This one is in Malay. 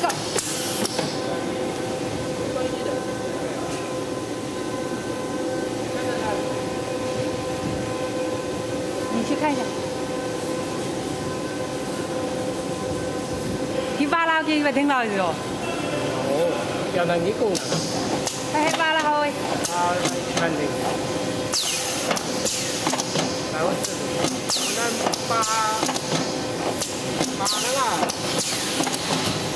个。你去看一下。几把啦？几把听到是哦？ 哦，要能几公啊？ 还把啦好诶。 啊，看这个。来，我这，那把那个。